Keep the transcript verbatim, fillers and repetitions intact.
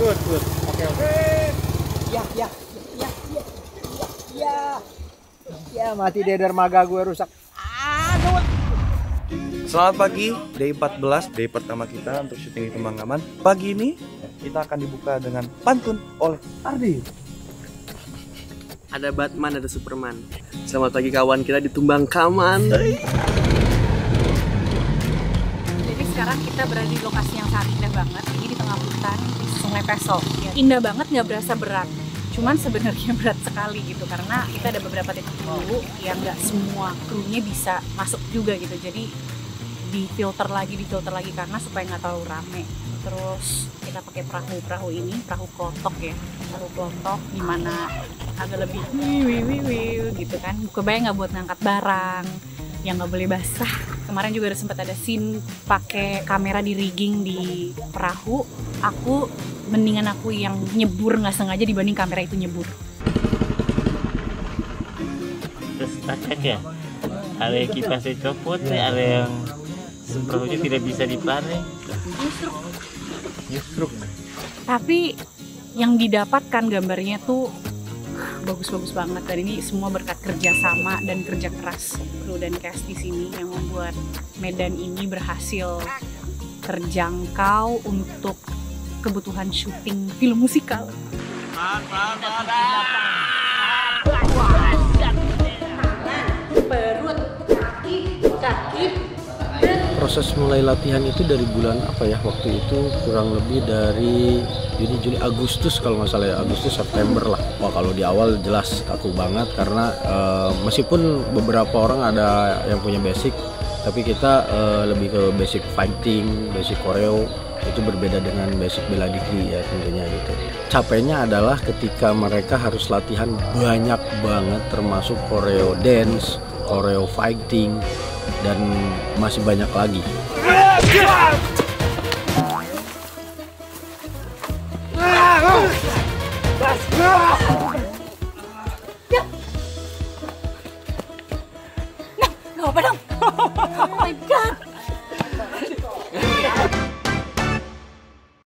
good, good. Oke, oke. Ya, ya, ya, ya, ya, ya. Ya, mati deh dermaga gue rusak. Aduh. Selamat pagi, day empat belas, day pertama kita untuk syuting di Kembangaman. Pagi ini kita akan dibuka dengan pantun oleh Ardi. Ada Batman, ada Superman. Selamat pagi kawan, kita di Tumbangkaman. Jadi sekarang kita berada di lokasi yang sangat indah banget. Ini di tengah hutan, di Sungai Peso. Indah banget, nggak berasa berat. Cuman sebenarnya berat sekali gitu, karena kita ada beberapa titik dulu yang nggak semua krunya bisa masuk juga gitu. Jadi difilter lagi, difilter lagi karena supaya nggak terlalu rame. Terus kita pakai perahu-perahu ini, perahu klotok ya, perahu klotok dimana agak lebih wiwi gitu kan. Kebayang nggak buat ngangkat barang yang nggak boleh basah. Kemarin juga ada sempat ada scene pakai kamera di rigging di perahu. Aku mendingan aku yang nyebur nggak sengaja dibanding kamera itu nyebur. Terus takut ya, ada yang kipasnya copot, ada yang perahunya tidak bisa dipanen. Justru. Tapi yang didapatkan gambarnya tuh bagus-bagus banget, dan ini semua berkat kerja sama dan kerja keras kru dan cast di sini yang membuat medan ini berhasil terjangkau untuk kebutuhan syuting film musikal. Perut, kaki, kaki. Proses mulai latihan itu dari bulan apa ya, waktu itu kurang lebih dari Juni, Juli, Agustus kalau nggak salah ya, Agustus September lah. Wah, kalau di awal jelas kaku banget karena uh, meskipun beberapa orang ada yang punya basic, tapi kita uh, lebih ke basic fighting, basic choreo, itu berbeda dengan basic bela diri ya tentunya gitu. Capeknya adalah ketika mereka harus latihan banyak banget, termasuk choreo dance, choreo fighting, dan masih banyak lagi.